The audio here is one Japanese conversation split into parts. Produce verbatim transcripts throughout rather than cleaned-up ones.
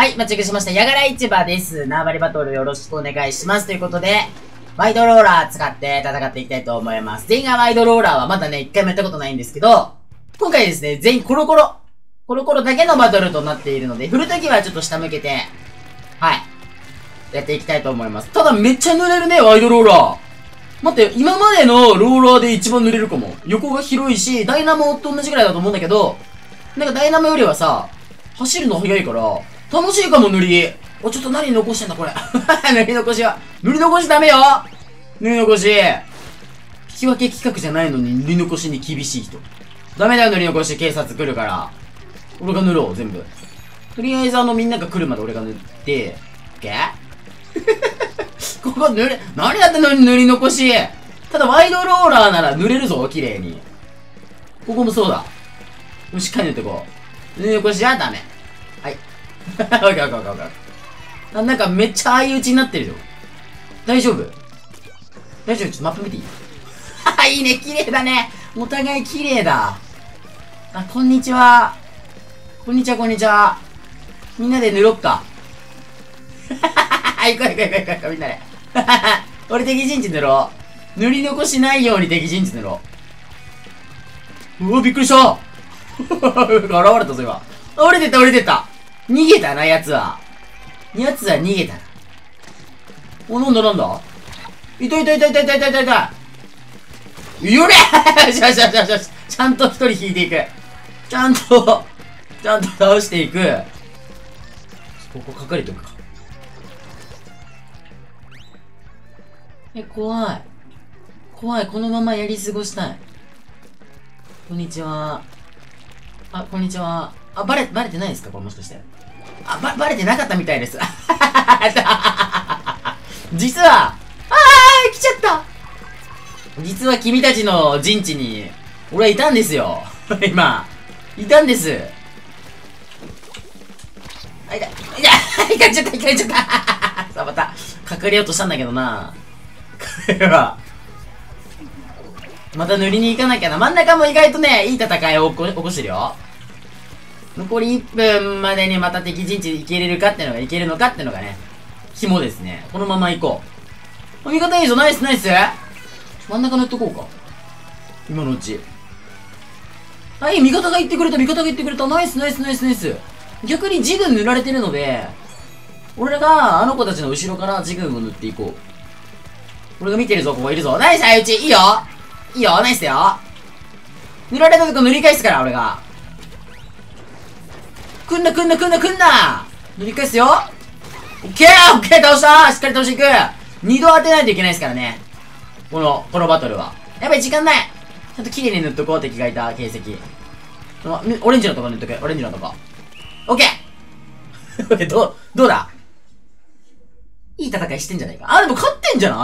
はい、待ち受けしました。ヤガラ市場です。縄張りバトルよろしくお願いします。ということで、ワイドローラー使って戦っていきたいと思います。全員がワイドローラーはまだね、一回もやったことないんですけど、今回ですね、全員コロコロ、コロコロだけのバトルとなっているので、振るときはちょっと下向けて、はい、やっていきたいと思います。ただめっちゃ濡れるね、ワイドローラー。待って、今までのローラーで一番濡れるかも。横が広いし、ダイナモと同じぐらいだと思うんだけど、なんかダイナモよりはさ、走るの速いから、楽しいかも、塗り。お、ちょっと何残してんだ、これ。塗り残しは。塗り残しダメよ塗り残し。引き分け企画じゃないのに塗り残しに厳しい人。ダメだよ、塗り残し。警察来るから。俺が塗ろう、全部。とりあえずあのみんなが来るまで俺が塗って、オッケーここ塗れ、何やってんのに塗り残し。ただワイドローラーなら塗れるぞ、綺麗に。ここもそうだ。しっかり塗ってこう。塗り残しはダメ。はい。オッケーオッケーオッケーオッケー。なんかめっちゃ相打ちになってるよ。大丈夫大丈夫ちょっとマップ見ていいいいね、綺麗だね。お互い綺麗だ。あ、こんにちは。こんにちは、こんにちは。みんなで塗ろっか。行こう行こう行こう行こう、みんなで。俺敵陣地塗ろう。塗り残しないように敵陣地塗ろう。うわ、びっくりした現れたぞ、今。降りてった、降りてった。逃げたな、奴は。奴は逃げたな。お、なんだなんだいたいたいたいたいたいたいたいた。よれよしよしよしよしよし。ちゃんと一人引いていく。ちゃんと、ちゃんと倒していく。ここ隠れておくか。え、怖い。怖い。このままやり過ごしたい。こんにちは。あ、こんにちは。あ、バレ、バレてないですかこれもしかして。あ、ば、バレてなかったみたいです。実は、あー来ちゃった実は君たちの陣地に、俺はいたんですよ。今。いたんです。あ、いた、いた、いかれちゃった、いかれちゃった。さあ、また、隠れようとしたんだけどな。これは。また塗りに行かなきゃな。真ん中も意外とね、いい戦いを起こ、起こしてるよ。残りいっぷんまでにまた敵陣地行けれるかってのが、いけるのかってのがね、肝ですね。このまま行こう。味方いいぞ、ナイスナイス真ん中塗っとこうか。今のうち。はい、味方が言ってくれた、味方が言ってくれた。ナイスナイスナイスナイス。逆に自軍塗られてるので、俺があの子たちの後ろから自軍を塗っていこう。俺が見てるぞ、ここいるぞ。ナイス相打ちいいよいいよナイスだよ塗られたとこ塗り返すから、俺が。くんなくんなくんなくんな塗り返すよオッケーオッケー倒したしっかり倒していく二度当てないといけないですからね。この、このバトルは。やっぱり時間ないちゃんと綺麗に塗っとこう、敵がいた形跡。オレンジのとこ塗っとけ、オレンジのとこ。オッケーどう、どうだいい戦いしてんじゃないか。あ、でも勝ってんじゃ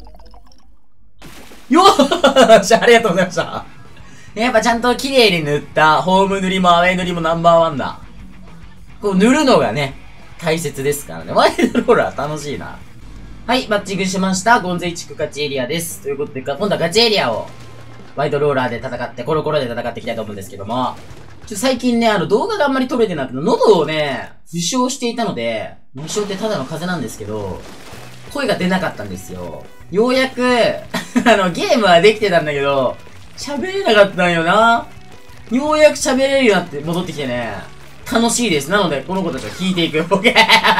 ないよーし、ありがとうございました。やっぱちゃんと綺麗に塗った、ホーム塗りもアウェイ塗りもナンバーワンだ。こう塗るのがね、大切ですからね。ワイドローラー楽しいな。はい、マッチングしました。ゴンゼイ地区ガチエリアです。ということで、今度はガチエリアを、ワイドローラーで戦って、コロコロで戦っていきたいと思うんですけども、ちょっと最近ね、あの動画があんまり撮れてなくて、喉をね、負傷していたので、負傷ってただの風邪なんですけど、声が出なかったんですよ。ようやく、あの、ゲームはできてたんだけど、喋れなかったんよな。ようやく喋れるようになって戻ってきてね、楽しいです。なので、この子たちは引いていく。オッケー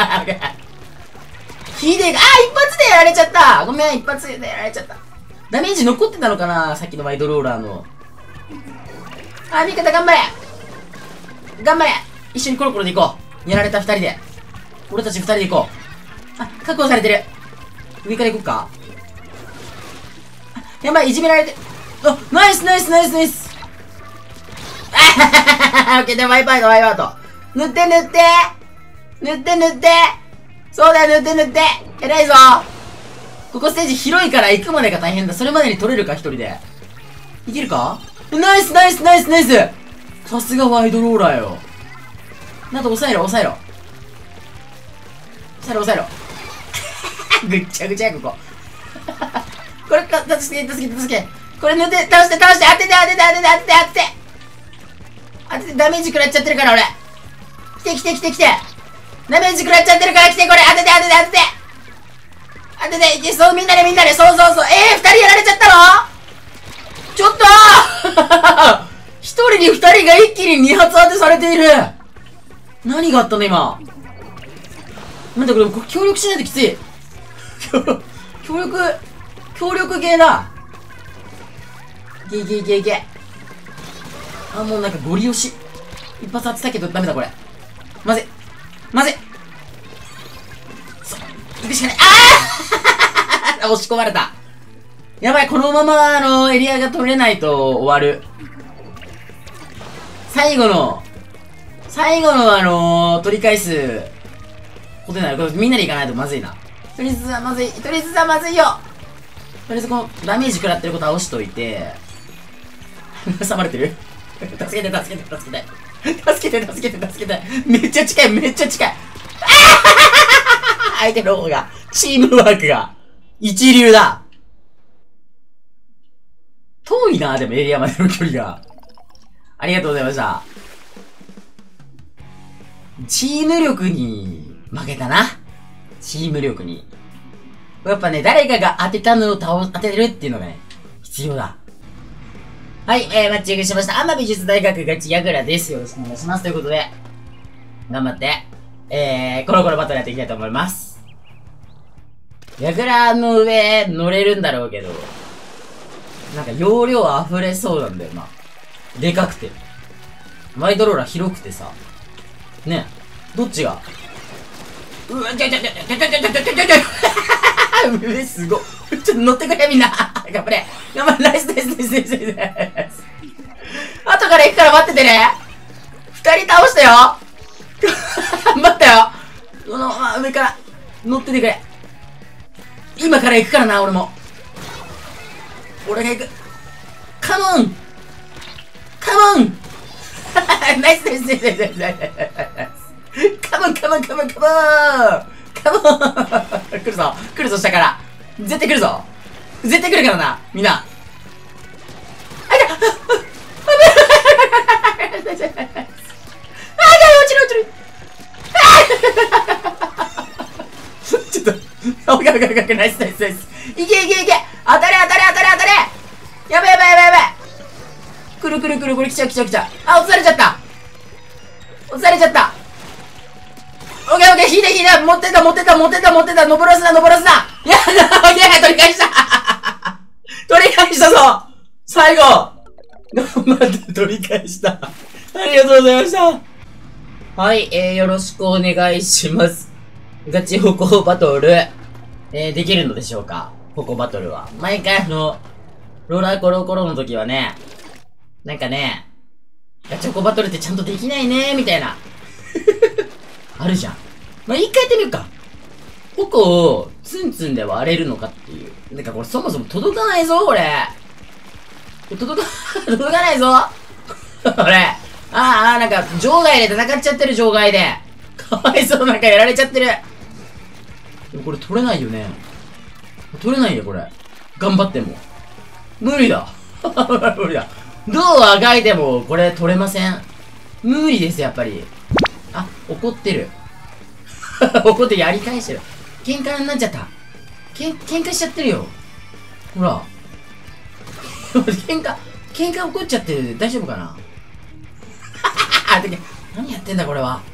引いていく。あー一発でやられちゃったごめん、一発でやられちゃった。ダメージ残ってたのかなさっきのワイドローラーの。あー、味方頑張れ頑張れ一緒にコロコロで行こう。やられた二人で。俺たち二人で行こう。あ、確保されてる。上から行こっか。あ、やばい、いじめられて。あ、ナイスナイスナイスナイスあははははオッケー、で、ワイパーだ、ワイパーと。塗って塗って塗って塗ってそうだよ、塗って塗って偉いぞここステージ広いから行くまでが大変だ。それまでに取れるか、一人で。いけるかナイスナイスナイスナイスさすがワイドローラーよ。なんと抑えろ、抑えろ。抑えろ、抑えろ。ぐっちゃぐちゃや、ここ。これか、助けて、助けて、助けて。これ塗って、倒して、倒して、当てて、当てて、当てて、当てて、当てて。当てて、ダメージ食らっちゃってるから、俺。来て、来て、来て、来て。 ダメージ食らっちゃってるから来て、これ当てて当てて当てて当てて、そう、みんなでみんなで、そうそうそう。えー、二人やられちゃったの？ちょっとー一人に二人が一気に二発当てされている。何があったの今。待って、これ、協力しないときつい。協力、協力系だ。いけいけいけいけ。あ、もうなんかゴリ押し。一発当てたけどダメだこれ。まずい。まずい。そう。行くしかない。ああ押し込まれた。やばい、このまま、あの、エリアが取れないと終わる。最後の、最後のあのー、取り返すことになる。これみんなで行かないとまずいな。とりあえずはまずい。とりあえずはまずいよ。とりあえずこのダメージ食らってること倒しといて。挟まれてる助けて助けて助けて。助けて助けて助けて。めっちゃ近いめっちゃ近い。相手の方が、チームワークが、一流だ。遠いな、でもエリアまでの距離が。ありがとうございました。チーム力に負けたな。チーム力に。やっぱね、誰かが当てたのを倒、当てるっていうのがね、必要だ。はい、えー、マッチングしました。アンマ美術大学ガチヤグラです。よろしくお願いします。ということで、頑張って、えー、コロコロバトルやっていきたいと思います。ヤグラの上乗れるんだろうけど、なんか容量溢れそうなんだよな。でかくて。ワイドローラー広くてさ。ねどっちがうわ、ちょちょちょちょちょちょちょちょちょちょうえ、すごっ。ちょっと乗ってくれみんな。頑張れ。頑張れ。ナイスナイスナイスナイスナイス。後から行くから待っててね。二人倒したよ。頑張ったよ。この、まあ、上から乗っててくれ。今から行くからな、俺も。俺が行く。カモンカモンナイスナイスナイスナイスナイスナイス。カモンカモンカモンカモンカモン来るぞ来るぞ下から。絶対来るぞ絶対来るからな、みんな。あ、いやあ、あ、落ちる落ちる。ちょっと、オッケーオッケーオッケー、ナイスナイスナイス。いけいけいけ、当たれ当たれ当たれ当たれ。やばいやばいやばいやばい。くるくるくる、これ来ちゃう来ちゃう来ちゃう。あ、落とされちゃった。落とされちゃった。オッケーオッケー、引いて引いて、持ってた持ってた持ってた持ってた、登らすな登らすな。やだ、オッケー、取り返した取り返したぞ最後頑張って取り返した。ありがとうございました。はい、えー、よろしくお願いします。ガチ歩行バトル、えー、できるのでしょうか、歩行バトルは。毎回あの、ローラーコロコロの時はね、なんかね、ガチ歩行バトルってちゃんとできないねー、みたいな。あるじゃん。まあ、一回やってみるか。矛をツンツンで割れるのかっていう。なんかこれそもそも届かないぞ、これ。届か、届かないぞこれ。ああ、ああ、なんか、場外で戦っちゃってる、場外で。かわいそう、なんかやられちゃってる。でもこれ取れないよね。取れないよ、これ。頑張っても。無理だ。無理だ。どうあがいても、これ取れません。無理です、やっぱり。あ、怒ってる。怒ってやり返してる。喧嘩になっちゃった。けん、喧嘩しちゃってるよ。ほら。喧嘩、喧嘩起こっちゃって大丈夫かな何やってんだこれは。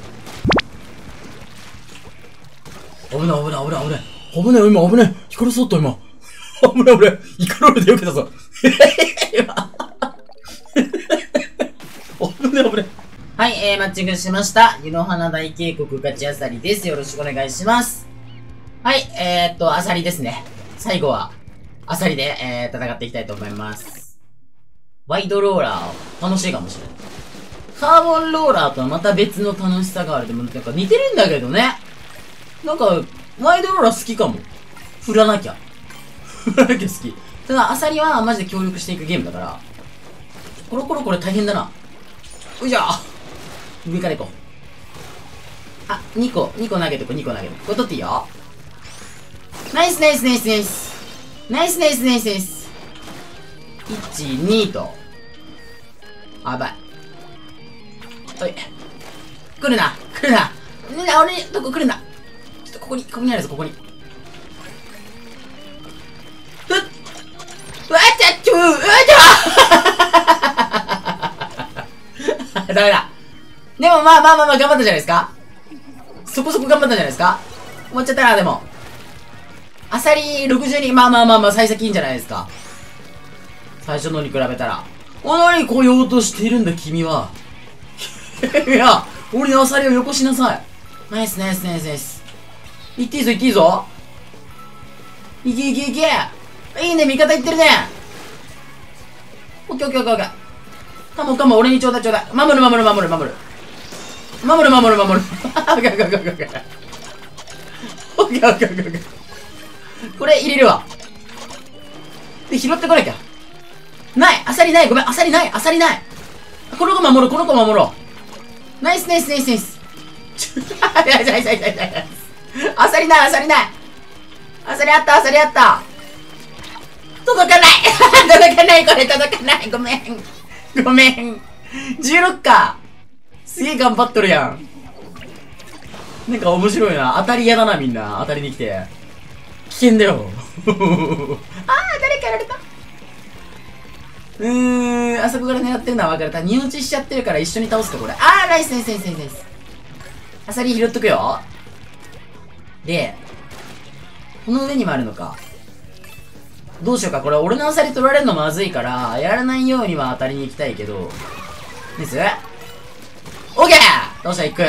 危ない危ない危ない危ない。危ない今危ない。ヒカルソット今。危ない危ない。イカロールでよけたぞ。危ない危ない。はい、えー、マッチングしました。湯の花大渓谷ガチアサリです。よろしくお願いします。はい、えーっと、アサリですね。最後は、アサリで、えー、戦っていきたいと思います。ワイドローラー、楽しいかもしれない。カーボンローラーとはまた別の楽しさがある。でも、なんか似てるんだけどね。なんか、ワイドローラー好きかも。振らなきゃ。振らなきゃ好き。ただ、アサリはマジで協力していくゲームだから。コロコロこれ大変だな。おいしょ上から行こう。あ、にこ、にこ投げとこ、にこ投げとこ。これ取っていいよ。ナイスナイスナイスナイス。ナイスナイスナイスナイス。いち、にと。あばい。おい。来るな、来るな。 ねえ、俺に、どこ来るんだ。ちょっとここに、ここにあるぞ、ここに。うっ、うわちゃっちゅう、うわちゃダメだ。でもまあまあまあまあ頑張ったじゃないですか。そこそこ頑張ったじゃないですか。終わっちゃったな、でも。アサリろくじゅうに、まあまあまあまあ、幸先いいんじゃないですか。最初のに比べたら。お、なに来ようとしているんだ、君は。いや、俺のアサリをよこしなさい。ナイスナイスナイスナイス。いっていいぞ、いっていいぞ。いけいけいけ。いいね、味方いってるね。オッケーオッケーオッケーオッケー。カモンカモン、俺にちょうだいちょうだい。守る守る守る守る。守る守る守る。オッケーオッケーオッケーオッケー。オッケーオッケーオッケーオッケー。これ入れるわ。で、拾ってこなきゃ。ない、アサリない、ごめん、アサリない、アサリない。この子守ろう、この子守ろう。ナイスナイスナイスナイス。アサリない、アサリない。アサリあった、アサリあった。届かない。届かない、これ届かない。ごめん。ごめん。じゅうろくか。すげえ頑張っとるやん。なんか面白いな。当たり嫌だな、みんな。当たりに来て。危険だよ。あー、誰かやられた。うーん、あそこから狙ってるのは分かる。ただ、二落ちしちゃってるから一緒に倒すか、これ。あー、ナイスナイスナイスナイス。アサリ拾っとくよ。で、この上にもあるのか。どうしようか。これ、俺のアサリ取られるのまずいから、やらないようには当たりに行きたいけど。ですオッケーどうした行く。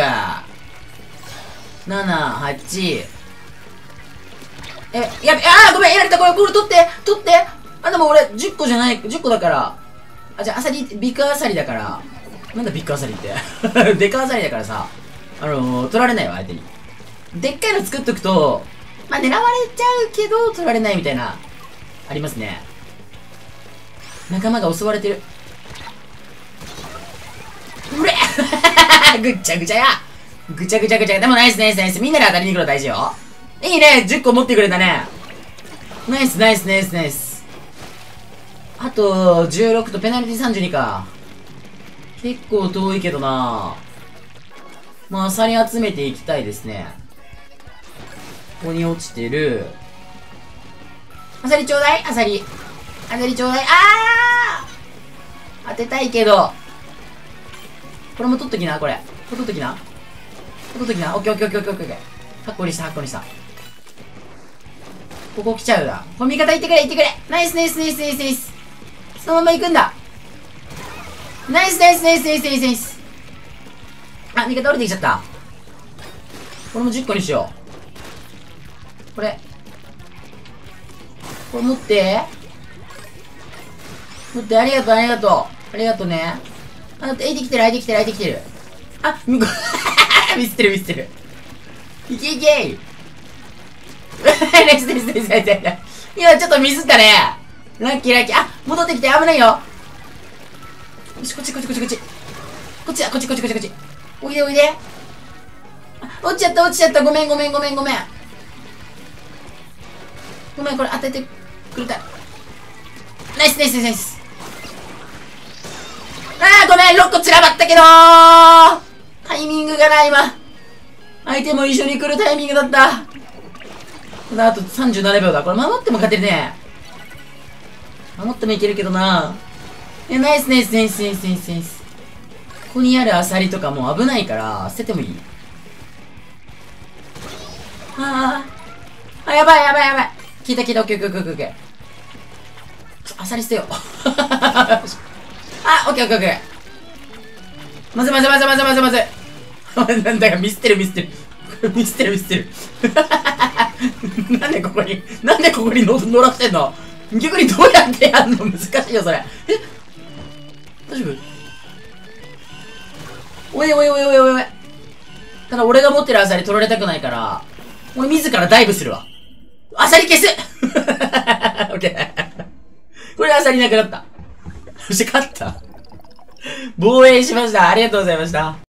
なな、はち。え、やべ、あーごめん、やられた。これ、これ取って、取って。あ、でも俺、じゅっこじゃない、じゅっこだから。あ、じゃあ、アサリ、ビッグアサリだから。なんだビッグアサリって。デカアサリだからさ。あのー、取られないわ、相手に。でっかいの作っとくと、まあ、狙われちゃうけど、取られないみたいな、ありますね。仲間が襲われてる。うれぐっちゃぐちゃやぐちゃぐちゃぐちゃ。でもナイスナイスナイス。みんなで当たりに行くの大事よ。いいね !じゅっこ持ってくれたね。ナイスナイスナイスナイス。あと、じゅうろくとペナルティさんじゅうにか。結構遠いけどな。まあ、アサリ集めていきたいですね。ここに落ちてる。アサリちょうだいアサリ。アサリちょうだい。あー当てたいけど。これも取っときな、これ。これ取っときな。取っときな。オッケーオッケーオッケーオッケーオッケー。はっこにした、はっこにした。ここ来ちゃうな。これ味方行ってくれ、行ってくれ。ナイスナイスナイスナイスナイス。そのまま行くんだ。ナイスナイスナイスナイスナイスナイス。あ、味方降りてきちゃった。これもじゅっこにしよう。これ。これ持って。持って、ありがとう、ありがとう。ありがとうね。あ、だって、えいてきてる、あいてきてる、あいてきてる。あ、みこ、ミスってる、ミスってる。いけいけナイスナイスナイスナイスナイス。今ちょっとミスったね。ラッキーラッキー。あ、戻ってきて、危ないよ。よし、こっちこっちこっちこっち。こっちだ、こっちこっちこっちこっち。おいでおいで。あ、落ちちゃった、落ちちゃった。ごめんごめんごめんごめん。ごめん、これ当ててくれた。ナイスナイスナイス。あー、ごめん、ろっこ散らばったけどー。タイミングがない、今。相手も一緒に来るタイミングだった。あとさんじゅうななびょうだ。これ守っても勝てるね。守ってもいけるけどな。いや、ナイスナイスナイスナイスナイスナイス。ここにあるアサリとかもう危ないから、捨ててもいい。あー。あ、やばいやばいやばい。聞いた聞いた、オッケーオッケーオッケーオッケー。アサリ捨てよう。あ、オッケーオッケーオッケー。まずまずまずまずまずまず。なんだかミスってるミスってる。ミスってるミスってる。なんでここに、なんでここに乗乗らせてんの？逆にどうやってやんの？難しいよ、それ。え？大丈夫？おいおいおいおいおいおい。ただ俺が持ってるアサリ取られたくないから、俺自らダイブするわ。アサリ消すオッケー。これでアサリなくなった。そして勝った。防衛しました。ありがとうございました。